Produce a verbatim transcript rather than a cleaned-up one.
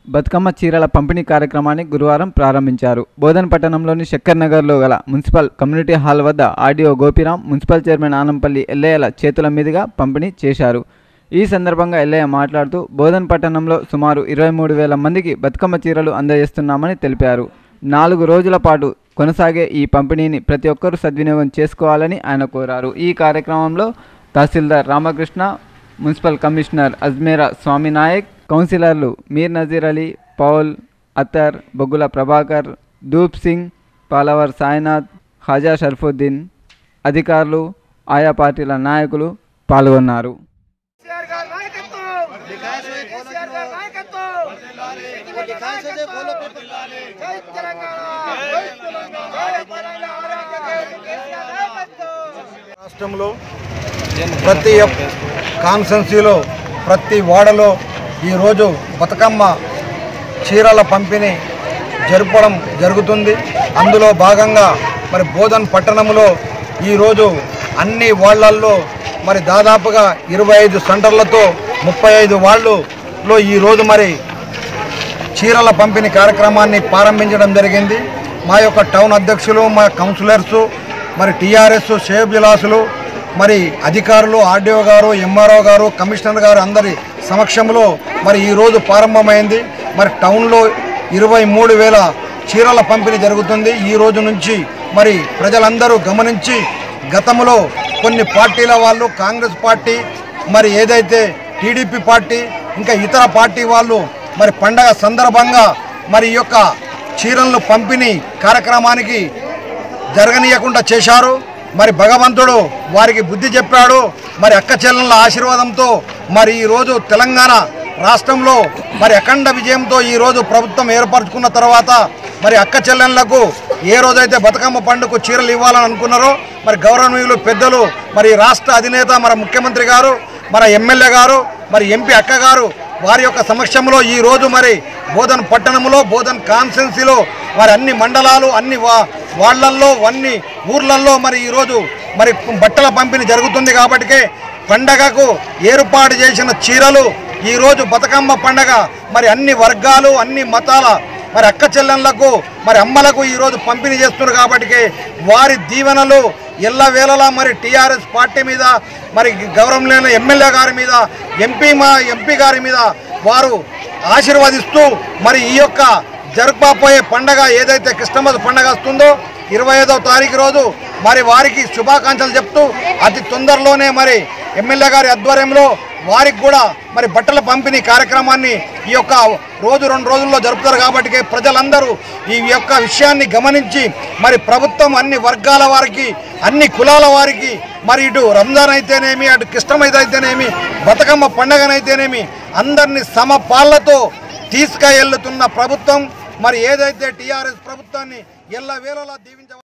బతుకమ్మ చీరల పంపిణీ కార్యక్రమాన్ని గురువారం ప్రారంభించారు. బోధన్ పట్టణంలోని శక్కర్ నగర్లో గల మున్సిపల్ కమ్యూనిటీ హాల్ వద్ద RDO Gopiram, municipal chairman Anampalli ఎల్లయ్యల చేతుల మీదుగా పంపిణీ చేశారు. ఈ సందర్భంగా ఎల్లయ్య మాట్లాడుతూ బోధన్ పట్టణంలో సుమారు ఇరవై మూడు వేల మందికి బతుకమ్మ చీరలు అందజేస్తున్నామని తెలిపారు. నాలుగు రోజుల పాటు కొనసాగే ఈ పంపిణీని ప్రతి ఒక్కరూ సద్వినియోగం చేసుకోవాలని ఆయన కోరారు. ఈ కార్యక్రమంలో తహసీల్దార్ రామకృష్ణ, మున్సిపల్ కమిషనర్ అజ్మేరా స్వామినాయక్, కౌన్సిలర్లు మీర్ నజీర్ అలీ, పౌల్, అత్తర్, బొగ్గుల ప్రభాకర్, ధూప్ సింగ్, పాలవర్ సాయినాథ్, ఖాజా షర్ఫుద్దీన్, అధికారులు, ఆయా పార్టీల నాయకులు పాల్గొన్నారు. రాష్ట్రంలో ప్రతి కాన్స్టెన్సీలో ప్రతి వాడలో ఈరోజు బతుకమ్మ చీరల పంపిణీ జరపడం జరుగుతుంది. అందులో భాగంగా మరి బోధన్ పట్టణంలో ఈరోజు అన్ని వాళ్లల్లో మరి దాదాపుగా ఇరవై ఐదు సెంటర్లతో ముప్పై ఐదు వాళ్లలో ఈరోజు మరి చీరల పంపిణీ కార్యక్రమాన్ని ప్రారంభించడం జరిగింది. మా యొక్క టౌన్ అధ్యక్షులు, మా కౌన్సిలర్సు, మరి టీఆర్ఎస్ షేబ్ విలాసులు, మరి అధికారులు, ఆర్డీఓ గారు, ఎంఆర్ఓ గారు, కమిషనర్ గారు అందరి సమక్షంలో మరి ఈరోజు ప్రారంభమైంది. మరి టౌన్లో ఇరవై మూడు వేల చీరల పంపిణీ జరుగుతుంది. ఈ రోజు నుంచి మరి ప్రజలందరూ గమనించి గతంలో కొన్ని పార్టీల వాళ్ళు, కాంగ్రెస్ పార్టీ, మరి ఏదైతే టీడీపీ పార్టీ, ఇంకా ఇతర పార్టీ వాళ్ళు మరి పండగ సందర్భంగా మరి ఈ యొక్క చీరలను పంపిణీ కార్యక్రమానికి జరగనీయకుండా చేశారు. మరి భగవంతుడు వారికి బుద్ధి చెప్పాడు. మరి అక్క చెల్లెళ్ళ ఆశీర్వాదంతో మరి ఈరోజు తెలంగాణ రాష్ట్రంలో మరి అఖండ విజయంతో ఈరోజు ప్రభుత్వం ఏర్పరచుకున్న తర్వాత మరి అక్క చెల్లెళ్లకు ఏ రోజైతే బతుకమ్మ పండుగకు చీరలు ఇవ్వాలని అనుకున్నారో మరి గౌరవనీయులు పెద్దలు, మరి రాష్ట్ర అధినేత, మరి ముఖ్యమంత్రి గారు, మన ఎమ్మెల్యే గారు, మరి ఎంపీ అక్క గారు వారి యొక్క సమక్షంలో ఈరోజు మరి బోధన్ పట్టణంలో, బోధన్ కాన్స్టెన్సీలో మరి అన్ని మండలాలు, అన్ని వా వాళ్లల్లో అన్ని ఊర్లల్లో మరి ఈరోజు మరి బట్టల పంపిణీ జరుగుతుంది. కాబట్టికే పండగకు ఏర్పాటు చేసిన చీరలు ఈరోజు బతుకమ్మ పండగ మరి అన్ని వర్గాలు, అన్ని మతాల మరి అక్క చెల్లెళ్లకు, మరి అమ్మలకు ఈరోజు పంపిణీ చేస్తున్నారు. కాబట్టికే వారి దీవెనలు ఎల్లవేళలా మరి టీఆర్ఎస్ పార్టీ మీద, మరి గౌరవనీయులైన ఎమ్మెల్యే గారి మీద, ఎంపీ మా ఎంపీ గారి మీద వారు ఆశీర్వదిస్తూ మరి ఈ యొక్క జరుపుపోయే పండగ ఏదైతే క్రిస్టమస్ పండగ వస్తుందో ఇరవై ఐదవ తారీఖు రోజు మరి వారికి శుభాకాంక్షలు చెప్తూ అతి తొందరలోనే మరి ఎమ్మెల్యే గారి ఆధ్వర్యంలో వారికి కూడా మరి బట్టల పంపిణీ కార్యక్రమాన్ని ఈ యొక్క రోజు రెండు రోజుల్లో జరుపుతారు. కాబట్టి ప్రజలందరూ ఈ యొక్క విషయాన్ని గమనించి మరి ప్రభుత్వం అన్ని వర్గాల వారికి, అన్ని కులాల వారికి, మరి ఇటు రంజాన్ అయితేనేమి, అటు క్రిస్టమస్ అయితేనేమి, బతుకమ్మ పండగనైతేనేమి అందరినీ సమపాళ్లతో తీసుకెళ్తున్న ప్రభుత్వం మరి ఏదైతే టీఆర్ఎస్ ప్రభుత్వాన్ని ఎల్లవేళలా దీవించ